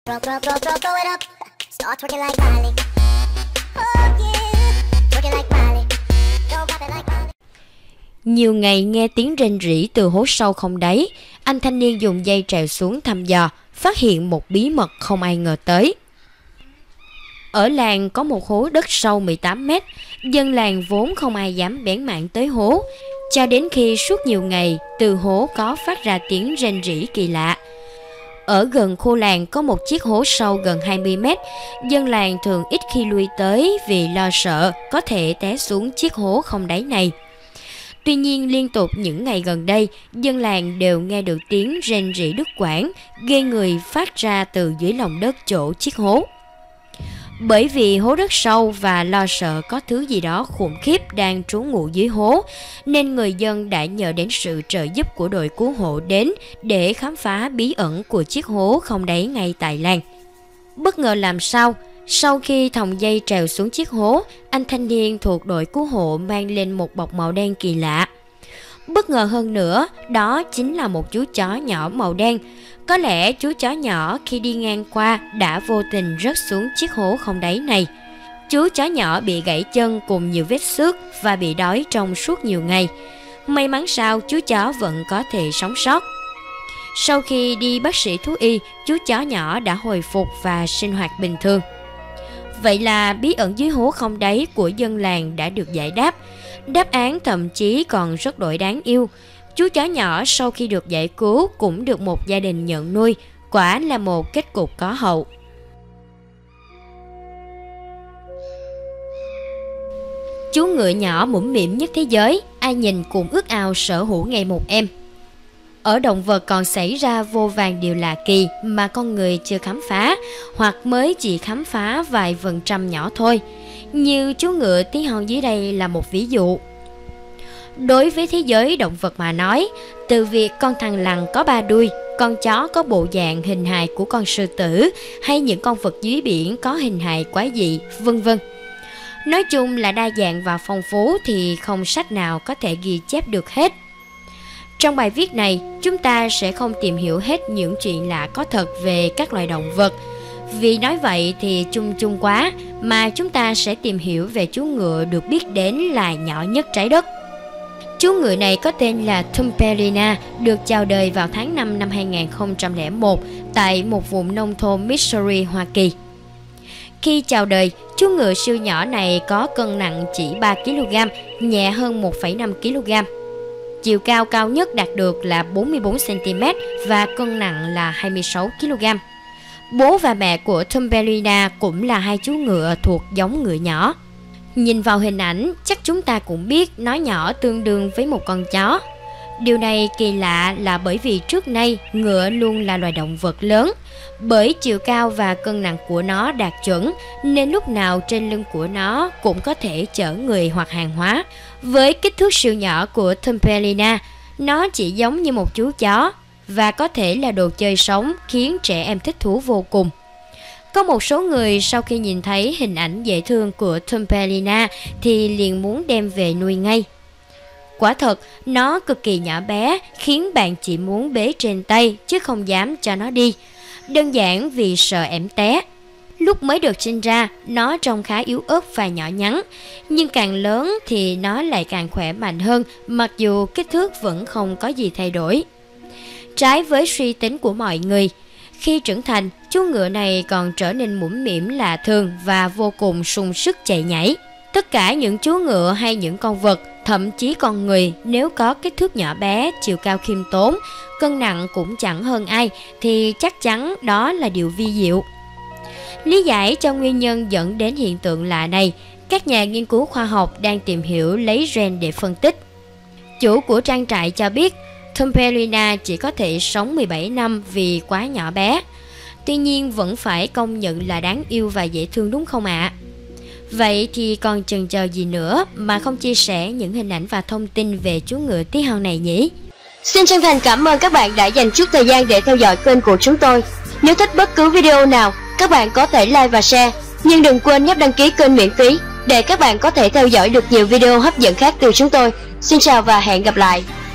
Throw it up, start twerking like Miley. Oh yeah, twerking like Miley. Don't pop it like Miley. Nhiều ngày nghe tiếng rên rỉ từ hố sâu không đáy, anh thanh niên dùng dây trèo xuống thăm dò, phát hiện một bí mật không ai ngờ tới. Ở làng có một hố đất sâu 18 mét, dân làng vốn không ai dám bén mảng tới hố, cho đến khi suốt nhiều ngày từ hố có phát ra tiếng rên rỉ kỳ lạ. Ở gần khu làng có một chiếc hố sâu gần 20 mét, dân làng thường ít khi lui tới vì lo sợ có thể té xuống chiếc hố không đáy này. Tuy nhiên liên tục những ngày gần đây, dân làng đều nghe được tiếng rên rỉ đứt quãng, ghê người phát ra từ dưới lòng đất chỗ chiếc hố. Bởi vì hố đất sâu và lo sợ có thứ gì đó khủng khiếp đang trú ngụ dưới hố, nên người dân đã nhờ đến sự trợ giúp của đội cứu hộ đến để khám phá bí ẩn của chiếc hố không đáy ngay tại làng. Bất ngờ làm sao, sau khi thòng dây trèo xuống chiếc hố, anh thanh niên thuộc đội cứu hộ mang lên một bọc màu đen kỳ lạ. Bất ngờ hơn nữa, đó chính là một chú chó nhỏ màu đen. Có lẽ chú chó nhỏ khi đi ngang qua đã vô tình rớt xuống chiếc hố không đáy này. Chú chó nhỏ bị gãy chân cùng nhiều vết xước và bị đói trong suốt nhiều ngày. May mắn sao chú chó vẫn có thể sống sót. Sau khi đi bác sĩ thú y, chú chó nhỏ đã hồi phục và sinh hoạt bình thường. Vậy là bí ẩn dưới hố không đáy của dân làng đã được giải đáp. Đáp án thậm chí còn rất đổi đáng yêu. Chú chó nhỏ sau khi được giải cứu cũng được một gia đình nhận nuôi, quả là một kết cục có hậu. Chú ngựa nhỏ mũm mĩm nhất thế giới, ai nhìn cũng ước ao sở hữu ngày một em. Ở động vật còn xảy ra vô vàn điều lạ kỳ mà con người chưa khám phá, hoặc mới chỉ khám phá vài phần trăm nhỏ thôi. Như chú ngựa tí hon dưới đây là một ví dụ. Đối với thế giới động vật mà nói, từ việc con thằn lằn có 3 đuôi, con chó có bộ dạng hình hài của con sư tử, hay những con vật dưới biển có hình hài quái dị, vân vân. Nói chung là đa dạng và phong phú thì không sách nào có thể ghi chép được hết. Trong bài viết này, chúng ta sẽ không tìm hiểu hết những chuyện lạ có thật về các loài động vật. Vì nói vậy thì chung chung quá, mà chúng ta sẽ tìm hiểu về chú ngựa được biết đến là nhỏ nhất trái đất. Chú ngựa này có tên là Thumbelina, được chào đời vào tháng 5 năm 2001 tại một vùng nông thôn Missouri, Hoa Kỳ. Khi chào đời, chú ngựa siêu nhỏ này có cân nặng chỉ 3 kg, nhẹ hơn 1,5 kg. Chiều cao cao nhất đạt được là 44 cm và cân nặng là 26 kg. Bố và mẹ của Thumbelina cũng là hai chú ngựa thuộc giống ngựa nhỏ. Nhìn vào hình ảnh, chắc chúng ta cũng biết nó nhỏ tương đương với một con chó. Điều này kỳ lạ là bởi vì trước nay ngựa luôn là loài động vật lớn. Bởi chiều cao và cân nặng của nó đạt chuẩn nên lúc nào trên lưng của nó cũng có thể chở người hoặc hàng hóa. Với kích thước siêu nhỏ của Thumbelina, nó chỉ giống như một chú chó và có thể là đồ chơi sống khiến trẻ em thích thú vô cùng. Có một số người sau khi nhìn thấy hình ảnh dễ thương của Thumbelina thì liền muốn đem về nuôi ngay. Quả thật, nó cực kỳ nhỏ bé khiến bạn chỉ muốn bế trên tay chứ không dám cho nó đi. Đơn giản vì sợ ẻm té. Lúc mới được sinh ra, nó trông khá yếu ớt và nhỏ nhắn, nhưng càng lớn thì nó lại càng khỏe mạnh hơn, mặc dù kích thước vẫn không có gì thay đổi. Trái với suy tính của mọi người, khi trưởng thành, chú ngựa này còn trở nên mũm mĩm lạ thường và vô cùng sung sức chạy nhảy. Tất cả những chú ngựa hay những con vật, thậm chí con người, nếu có kích thước nhỏ bé, chiều cao khiêm tốn, cân nặng cũng chẳng hơn ai, thì chắc chắn đó là điều vi diệu. Lý giải cho nguyên nhân dẫn đến hiện tượng lạ này, các nhà nghiên cứu khoa học đang tìm hiểu lấy gen để phân tích. Chủ của trang trại cho biết, Thumbelina chỉ có thể sống 17 năm vì quá nhỏ bé. Tuy nhiên vẫn phải công nhận là đáng yêu và dễ thương đúng không ạ? Vậy thì còn chần chờ gì nữa mà không chia sẻ những hình ảnh và thông tin về chú ngựa tí hon này nhỉ? Xin chân thành cảm ơn các bạn đã dành chút thời gian để theo dõi kênh của chúng tôi. Nếu thích bất cứ video nào, các bạn có thể like và share. Nhưng đừng quên nhấp đăng ký kênh miễn phí để các bạn có thể theo dõi được nhiều video hấp dẫn khác từ chúng tôi. Xin chào và hẹn gặp lại.